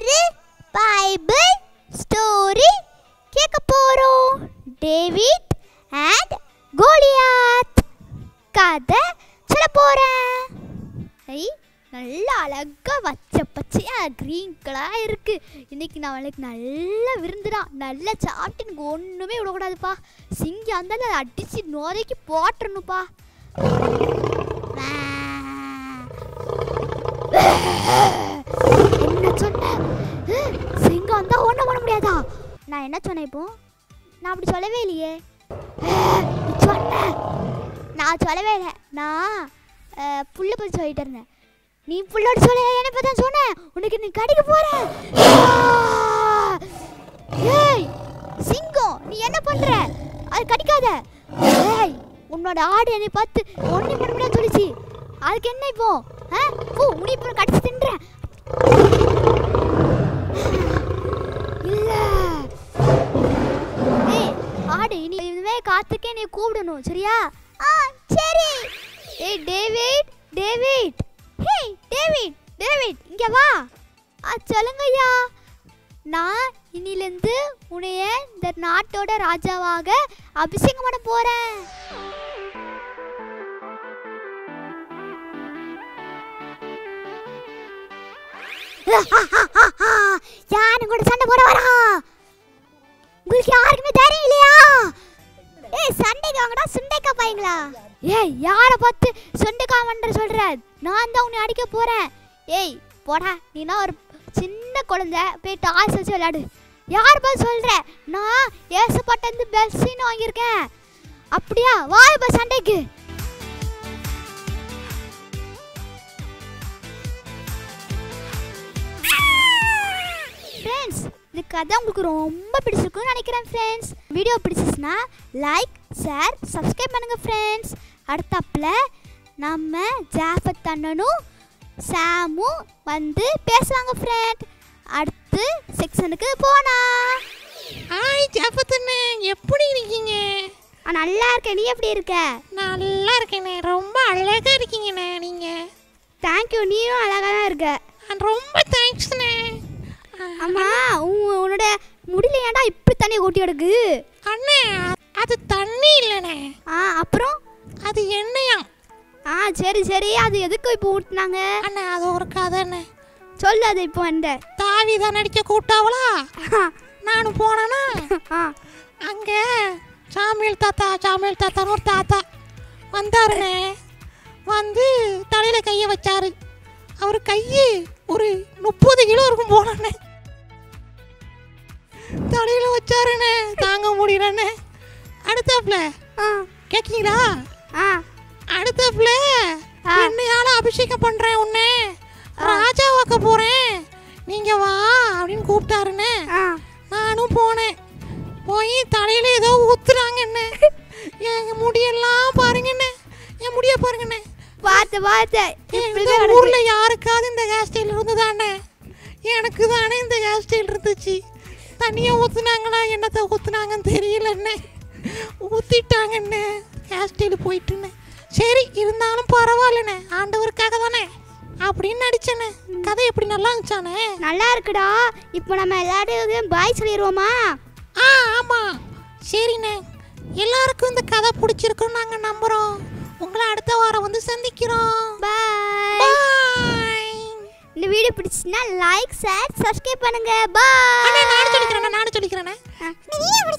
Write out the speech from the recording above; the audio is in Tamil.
ஒரு பைபிள் ஸ்டோரி கேட்க போறோம். டேவிட் அண்ட் கோலியாத் கதை சொல்ல போறேன். நல்லா அழகா பச்சையா கிரீன் கலரா இருக்கு. இன்னைக்கு நம்மளுக்கு நல்ல விருந்துதான். நல்லா சாப்பிட்டு எனக்கு ஒண்ணுமே விடக்கூடாதுப்பா. சிங்கம் இருந்தாலும் அடிச்சு நோரைக்கு போட்டுறணுப்பா. என்ன சொன்ன? சிங்கம் வந்தா ஒண்ணும் பண்ண முடியாதா? நான் என்ன சொன்னேன் இப்போ? நான் அப்படி சொல்லவே இல்லையே. சொன்னேன், நான் சொல்லவே இல்லை. நான் புள்ள பற்றி சொல்லிட்டு இருந்தேன். நீ புள்ளோட சொல்ல என்ன பத்தி சொன்னேன். உனக்கு நீ கடிக்க போற. ஏய் சிங்கம், நீ என்ன பண்ற? அது கடிக்காத. ஏய் உன்னோட ஆடு என்னை பார்த்து ஒண்ணு பண்ண முடியாது சொல்லிச்சு. அதுக்கு என்ன இப்போ? பூ உனி இப்போ கடிச்சு தின்றேன். இல்ல ஏய் ஆடு, நீ இதுவே காத்துக்கே நீ கூப்பிடணும், சரியா? சரி. ஏய் David, David, hey David, David இங்க வா. சொல்லுங்கய்யா. நான் இன்னிலிருந்து உன்னைய இந்த நாட்டோட ராஜாவாக அபிஷேகம் பண்ண போறேன். யாரு கூட சண்டை போட வரா? உங்களுக்கு யாருக்குமே தெரியும் இல்லையா? ஏய் சண்டைக்கு வாங்கடா, சுண்டைக்கா பாய்ங்களா? ஏய் யாரை பார்த்து சுண்டைக்கா பண்ற சொல்ற? நான் தான் உன்னை அடிக்க போறேன். ஏய் போடா, நீனா ஒரு சின்ன குழந்தை, போய் டாஸ் வச்சு விளையாடு. யார் பார்த்து சொல்ற? நான் ஏசப்பட்ட பெல்சின்னு வாங்கியிருக்கேன். அப்படியா? வா இப்ப சண்டைக்கு. ஃப்ரெண்ட்ஸ், இந்த கதை உங்களுக்கு ரொம்ப பிடிச்சிருக்குன்னு நினைக்கிறேன். ஃப்ரெண்ட்ஸ், வீடியோ பிடிச்சிச்சுன்னா லைக், ஷேர், சப்ஸ்கிரைப் பண்ணுங்க ஃப்ரெண்ட்ஸ். அடுத்தாப்புல நம்ம ஜாஃபத் அண்ணனும் சாமும் வந்து பேசுவாங்க ஃப்ரெண்ட். அடுத்து செக்ஷனுக்கு போனா. ஹாய் ஜாஃபத் அண்ணே, எப்படி இருக்கீங்க? நல்லா இருக்கேன். நீ எப்படி இருக்க? நல்லா இருக்கேண்ணே. ரொம்ப அழகா இருக்கீங்கண்ணே நீங்க. தேங்க்யூ. நீயும் அழகா தான் இருக்க. ரொம்ப தேங்க்ஸ்ண்ணே. அம்மா, உன்னோட முடியல ஏன்டா இப்படி தண்ணி கொட்டி கிடக்கு? அண்ணே அது தண்ணி இல்லைண்ணே. அப்புறம் அது எண்ணெயா? சரி சரி. அது எதுக்கு இப்போ ஊட்டினாங்க? அண்ணே அது ஒரு கதைண்ணே. சொல்லு. அது இப்போ அந்த தாவி தான் நடிக்க கூப்பிட்டாவளா? நானும் போனேன்னா அங்கே சாமியல் தாத்தான்னு ஒரு தாத்தா வந்தாருண்ணே. வந்து தலையில் கையை வச்சாரு. அவர் கையை ஒரு 30 கிலோ இருக்கும் போனே. தலையில் வச்சாருண்ணே, தாங்க முடியலண்ணே. அடுத்தாப்புல கேட்கீங்களா? அடுத்தாப்புல என்னையால அபிஷேகம் பண்றேன், உன்னை ராஜாவாக்க போறேன், நீங்க வா அப்படின்னு கூப்பிட்டாருண்ணே. நானும் போனேன். போய் தலையில ஏதோ ஊத்துறாங்கண்ணே. என் முடியெல்லாம் பாருங்கண்ணே, என் முடிய பாருங்கண்ணே. ஊர்ல யாருக்காவது இந்த ஹேர் ஸ்டைல் இருந்துதானே? எனக்கு தானே இந்த ஹேர் ஸ்டைல் இருந்துச்சு. தண்ணியை ஊத்துனாங்களா என்னத்தை ஊத்துனாங்கன்னு தெரியலண்ணே. ஊத்திட்டாங்கண்ணே, ஹேர் ஸ்டைல் போயிட்டுண்ணே. சரி இருந்தாலும் பரவாயில்லண்ணே, ஆண்டவருக்காக தானே அப்படின்னு நடிச்சேண்ணே. கதை எப்படி நல்லா இருந்துச்சானே? நல்லா இருக்குடா. இப்போ நம்ம எல்லாரும் பாய் சொல்லிடுவோமா? ஆமா சரிண்ணே. எல்லாருக்கும் இந்த கதை பிடிச்சிருக்குன்னு நாங்கள் நம்புறோம். உங்களை அடுத்த வாரம் வந்து சந்திக்கிறோம். பாய். இந்த வீடியோ பிடிச்சிச்சுன்னா லைக், ஷேர், சப்ஸ்கிரைப் பண்ணுங்க. பாய். நானும் சொல்லிக்கிறேன்.